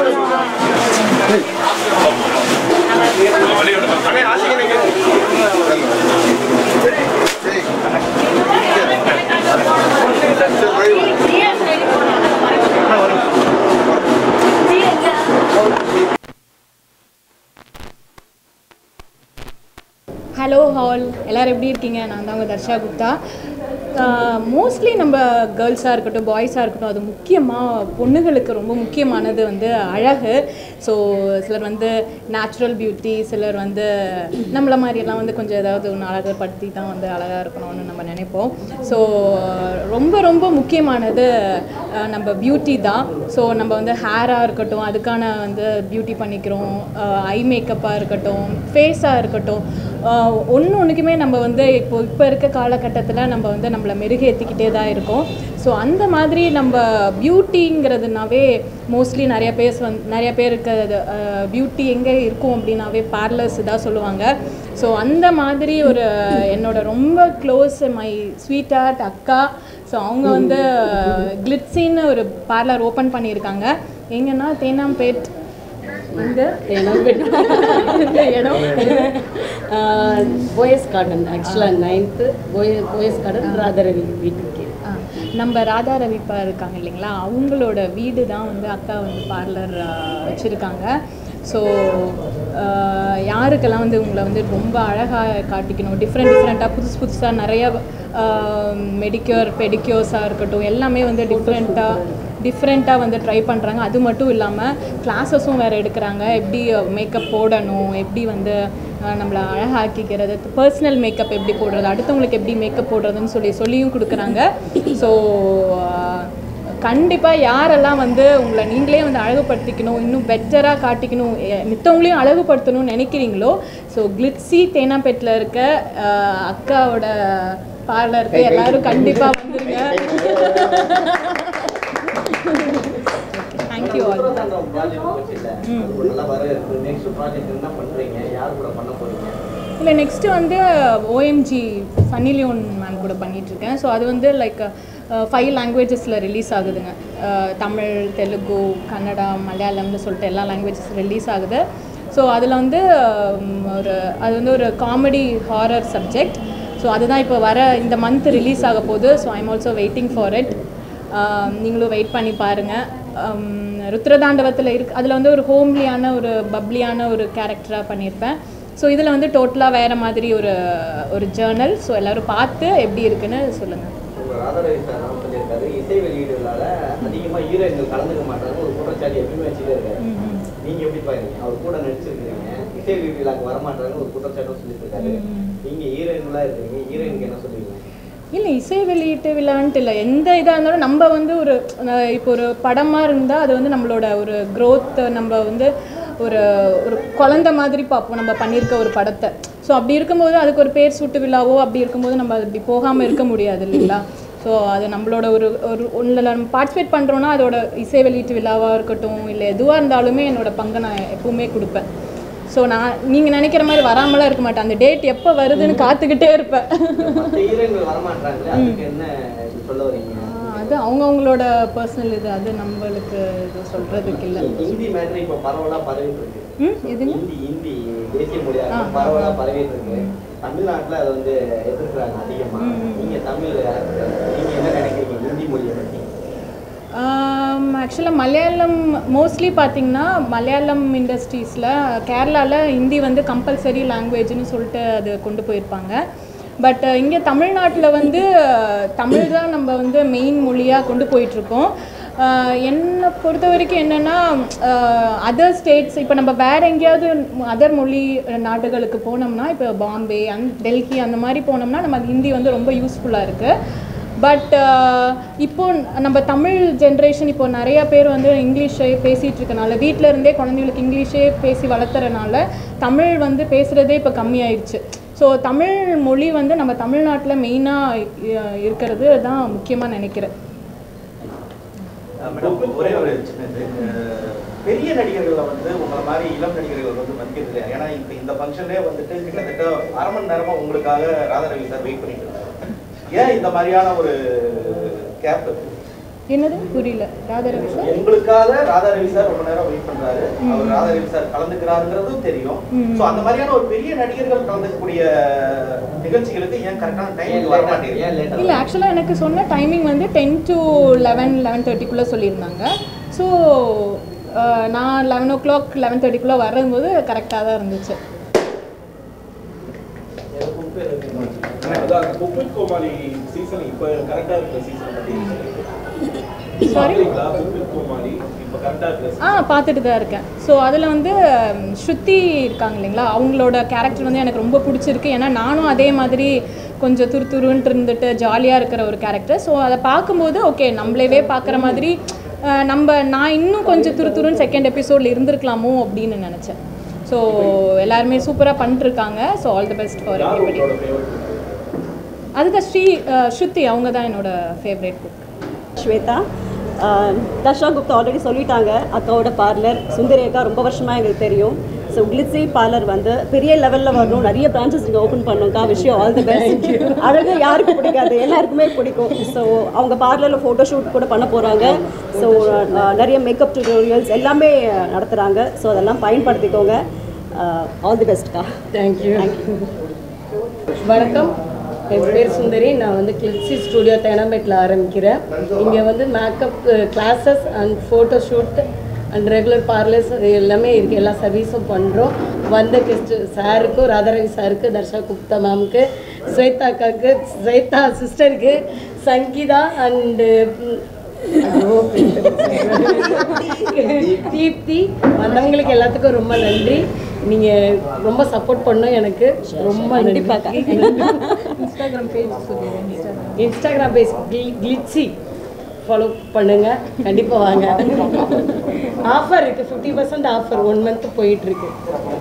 Hello all, எல்லாரும் எப்படி இருக்கீங்க? நான் தான் தர்ஷா குப்தா. மோஸ்ட்லி நம்ம கேர்ள்ஸாக இருக்கட்டும் பாய்ஸாக இருக்கட்டும் அது முக்கியமாக பொண்ணுகளுக்கு ரொம்ப முக்கியமானது வந்து அழகு. ஸோ சிலர் வந்து நேச்சுரல் பியூட்டி, சிலர் வந்து நம்மள மாதிரியெல்லாம் வந்து கொஞ்சம் ஏதாவது ஒன்று அழகுப்படுத்தி தான் வந்து அழகாக இருக்கணும்னு நம்ம நினைப்போம். ஸோ ரொம்ப ரொம்ப முக்கியமானது நம்ம பியூட்டி தான். ஸோ நம்ம வந்து ஹேராக இருக்கட்டும் அதுக்கான வந்து பியூட்டி பண்ணிக்கிறோம், ஐ மேக்கப்பாக இருக்கட்டும், ஃபேஸாக இருக்கட்டும், ஒன்றுக்குமே நம்ம வந்து இப்போ இருக்க காலகட்டத்தில் நம்ம வந்து நம்மளை மெருகேற்றிக்கிட்டே தான் இருக்கோம். ஸோ அந்த மாதிரி நம்ம பியூட்டிங்கிறதுனாவே மோஸ்ட்லி நிறைய பேருக்கு பியூட்டி எங்கே இருக்கும் அப்படின்னாவே பார்லர்ஸ் தான் சொல்லுவாங்க. ஸோ அந்த மாதிரி ஒரு என்னோட ரொம்ப க்ளோஸ் மை ஸ்வீட் ஹார்ட் அக்கா. ஸோ அவங்க வந்து கிளிட்ஸின்னு ஒரு பார்லர் ஓப்பன் பண்ணியிருக்காங்க. எங்கன்னா தேனாம்பேட் போயஸ் கார்டன், ஆக்சுவலாக 9th போயஸ் கார்டன் ராதாரவி வீட்டுக்கு. நம்ம ராதாரவிப்பா இருக்காங்க இல்லைங்களா, அவங்களோட வீடு தான் வந்து அக்கா வந்து பார்லர் வச்சுருக்காங்க. ஸோ யாருக்கெல்லாம் வந்து உங்களை வந்து ரொம்ப அழகாக காட்டிக்கணும், டிஃப்ரெண்ட்டாக புதுசாக நிறைய மெடிக்யூர் பெடிக்யூர்ஸாக இருக்கட்டும் எல்லாமே வந்து டிஃப்ரெண்ட்டாக வந்து ட்ரை பண்ணுறாங்க. அது மட்டும் இல்லாமல் கிளாஸஸும் வேறு எடுக்கிறாங்க. எப்படி மேக்கப் போடணும், எப்படி வந்து நம்மளை அழகாக்கிக்கிறது, பர்சனல் மேக்கப் எப்படி போடுறது, அடுத்தவங்களுக்கு எப்படி மேக்கப் போடுறதுன்னு சொல்லியும் கொடுக்குறாங்க. ஸோ கண்டிப்பாக யாரெல்லாம் வந்து உங்களை நீங்களே வந்து அழகுபடுத்திக்கணும், இன்னும் பெட்டராக காட்டிக்கணும், மித்தவங்களையும் அழகுபடுத்தணும்னு நினைக்கிறீங்களோ, ஸோ கிளிட்ஸி தேனாம்பேட்டில் இருக்க அக்காவோட பார்லருக்கு எல்லாரும் கண்டிப்பாக வந்துருங்க. Thank you all. இல்லை நெக்ஸ்ட்டு வந்து ஓஎம்ஜி சன்னி லியோன் மேம் கூட பண்ணிகிட்ருக்கேன். ஸோ அது வந்து லைக் 5 லாங்குவேஜஸில் ரிலீஸ் ஆகுதுங்க. தமிழ், தெலுங்கு, கன்னடா, மலையாளம்னு சொல்லிட்டு எல்லா லாங்குவேஜஸ் ரிலீஸ் ஆகுது. ஸோ அதில் வந்து அது வந்து ஒரு காமெடி ஹாரர் சப்ஜெக்ட். ஸோ அதுதான் இப்போ வர இந்த மந்த் ரிலீஸ் ஆக போகுது. So I'm also waiting for it. நீங்களும் வெயிட் பண்ணி பாருங்கள். ருத்ரதாண்டவத்தில் அதில் வந்து ஒரு ஹோம்லியான ஒரு பப்ளியான ஒரு கேரக்டராக பண்ணியிருப்பேன். ஸோ இதில் வந்து டோட்டலாக வேறு மாதிரி ஒரு ஜேர்னல். ஸோ எல்லோரும் பார்த்து எப்படி இருக்குன்னு சொல்லுங்கள். ராதாரவி சார் தான் சொல்லியிருக்காரு, இசை வெளியீடுகளால் அதிகமாக ஹீரோயின்கள் கலந்துக்க மாட்டாங்க ஒரு குற்றச்சாட்டு எப்பயுமே வச்சுட்டே இருக்காரு. நீங்கள் எப்படி பாருங்க, அவர் கூட நடிச்சிருக்கிறீங்க, இசை வெளியீடுகளாக வரமாட்டாங்கன்னு ஒரு குற்றச்சாட்டும் சொல்லியிருக்காரு. நீங்கள் ஹீரோயின்களாக இருக்கிறீங்க, ஹீரோயினுக்கு என்ன சொல்லுவீங்க? இல்லை இசை வெளியீட்டு விழான்ட்டு இல்லை, எந்த இதாக இருந்தாலும் நம்ம வந்து இப்போ ஒரு படமாக இருந்தால் அது வந்து நம்மளோட ஒரு க்ரோத், நம்ம வந்து ஒரு குழந்தை மாதிரி பார்ப்போம் நம்ம பண்ணியிருக்க ஒரு படத்தை. ஸோ அப்படி இருக்கும்போது அதுக்கு ஒரு பேர் சூட்டு விழாவோ அப்படி இருக்கும்போது நம்ம அப்படி போகாமல் இருக்க முடியாது இல்லைங்களா. ஸோ அது நம்மளோட ஒன்றில் நம்ம பார்ட்டிசிபேட் பண்ணுறோன்னா அதோட இசை வெளியீட்டு விழாவாக இருக்கட்டும் இல்லை எதுவாக இருந்தாலுமே என்னோடய பங்கை நான் எப்பவுமே கொடுப்பேன். ஸோ நீங்கள் நினைக்கிற மாதிரி வராமலாம் இருக்க மாட்டேன், அந்த டேட் எப்போ வருதுன்னு காத்துக்கிட்டே இருப்பேன். அது அவங்கவுங்களோட பர்சனல் இது, அது நம்மளுக்கு இது சொல்கிறதுக்கு இல்லை. எதுங்க தேசிய மொழியாக பரவலாக பரவிட்டு இருக்கு தமிழ்நாட்டில், அதை வந்து எதிர்க்கிறாங்க அதிகமாக. நீங்கள் தமிழ் நீங்கள் என்ன நினைக்கிறீங்க ஹிந்தி மொழியை பற்றி? ஆக்சுவலாக மலையாளம் மோஸ்ட்லி பார்த்திங்கன்னா மலையாளம் இண்டஸ்ட்ரீஸில் கேரளாவில் ஹிந்தி வந்து கம்பல்சரி லாங்குவேஜ்னு சொல்லிட்டு அது கொண்டு போயிருப்பாங்க. பட் இங்கே தமிழ்நாட்டில் வந்து தமிழ் தான் நம்ம வந்து மெயின் மொழியாக கொண்டு போயிட்டுருக்கோம். என்னை பொறுத்த வரைக்கும் என்னென்னா அதர் ஸ்டேட்ஸ், இப்போ நம்ம வேறு எங்கேயாவது அதர் மொழி நாடுகளுக்கு போனோம்னா, இப்போ பாம்பே டெல்லி அந்த மாதிரி போனோம்னா நமக்கு ஹிந்தி வந்து ரொம்ப யூஸ்ஃபுல்லாக இருக்குது. பட் இப்போது நம்ம தமிழ் ஜென்ரேஷன் இப்போ நிறையா பேர் வந்து இங்கிலீஷை பேசிகிட்டு இருக்கனால, வீட்டில் இருந்தே குழந்தைங்களுக்கு இங்கிலீஷே பேசி வளர்த்துறனால தமிழ் வந்து பேசுகிறதே இப்போ கம்மியாயிடுச்சு. ஸோ தமிழ் மொழி வந்து நம்ம தமிழ்நாட்டில் மெயினாக இருக்கிறது தான் முக்கியமாக நினைக்கிறேன். ஒரே ஒரு சின்னது, பெரிய நடிகர்களை வந்து உங்களை மாதிரி இளம் நடிகர்கள் வந்து மதிக்கிறது இல்லையா? ஏன்னா இந்த ஃபங்க்ஷன்லேயே வந்துட்டு கிட்டத்தட்ட அரை மணி நேரமாக உங்களுக்காக ராதாரவி சார் வெயிட் பண்ணிட்டு இருக்காரு. ஏன் இந்த மாதிரியான ஒரு கேப்? என்னது புரியல? ராதாரவி சார் உங்களுக்காக ராதாரவி சார் ரொம்ப நேரம் வெயிட் பண்றாரு. அவர் ராதாரவி சார் கலந்துக்கிறாருங்கிறதும் தெரியும். சோ அந்த மாதிரியான ஒரு பெரிய நடிகர்கள் கலந்துக்கக்கூடிய நிகழ்ச்சிகளுக்கு ஏன் கரெக்டான டைம் வர மாட்டேங்குது? இல்லை, ஆக்சுவலாக எனக்கு சொன்ன டைமிங் வந்து 10 to 11:30 சொல்லியிருந்தாங்க. ஸோ நான் 11 o'clock 11:30 வரும்போது கரெக்டாக தான் இருந்துச்சு. பார்த்துட்டு தான் இருக்கேன். ஸோ அதில் வந்து ஸ்ருதி இருக்காங்க இல்லைங்களா, அவங்களோட கேரக்டர் வந்து எனக்கு ரொம்ப பிடிச்சிருக்கு. ஏன்னா நானும் அதே மாதிரி கொஞ்சம் துருத்துருன்ட்டு இருந்துட்டு ஜாலியாக இருக்கிற ஒரு கேரக்டர். ஸோ அதை பார்க்கும்போது ஓகே, நம்மளவே பார்க்குற மாதிரி நான் இன்னும் கொஞ்சம் துருத்துருன்னு செகண்ட் எபிசோடில் இருந்திருக்கலாமோ அப்படின்னு நினச்சேன். ஸோ எல்லாருமே சூப்பராக பண்ணிட்டுருக்காங்க. So all the best for everybody. அதுதான் ஸ்ருதி, அவங்க தான் என்னோட favourite book. Shweta, Darsha Gupta already சொல்லிட்டாங்க. அக்காவோட பார்லர் சுந்தரி அக்கா ரொம்ப வருஷமாக எங்களுக்கு தெரியும். ஸோ கிளிட்ஸி பார்லர் வந்து பெரிய லெவலில் வரணும், நிறைய பிரான்ச்சஸ் நீங்கள் ஓப்பன் பண்ணுங்கக்கா. விஷயம் ஆல் தி பெஸ்ட். அழகு யாருக்கு பிடிக்காது, எல்லாருக்குமே பிடிக்கும். ஸோ அவங்க பார்லரில் ஃபோட்டோ ஷூட் கூட பண்ண போகிறாங்க. ஸோ நிறைய மேக்கப் டியூட்டோரியல்ஸ் எல்லாமே நடத்துகிறாங்க. ஸோ அதெல்லாம் பயன்படுத்திக்கோங்க. ஆல் தி பெஸ்ட்க்கா. தேங்க்யூ. வணக்கம், என் பேர் சுந்தரி. நான் வந்து கிளிட்ஸி ஸ்டுடியோ தேனாம்பேட்டில் ஆரம்பிக்கிறேன். இங்கே வந்து makeup classes and photo shoot and regular parlours எல்லாமே இருக்குது. எல்லா சர்வீஸும் பண்ணுறோம். வந்த கெஸ்ட்டு சாருக்கும், ராதாரவி சாருக்கு, தர்ஷா குப்தா மேமுக்கு, ஸ்வேதா அக்காவுக்கு, ஸ்வேதா சிஸ்டருக்கு, சங்கீதா அண்டு தீப்தி வந்தவங்களுக்கு எல்லாத்துக்கும் ரொம்ப நன்றி. நீங்கள் ரொம்ப சப்போர்ட் பண்ணோம் எனக்கு. ரொம்ப கண்டிப்பாக. இன்ஸ்டாகிராம் பேஜ் கிளிட்ஸி ஃபாலோ பண்ணுங்கள். கண்டிப்பாக வாங்க. ஆஃபர் இருக்குது, 50% ஆஃபர் 1 month போயிட்டுருக்கு.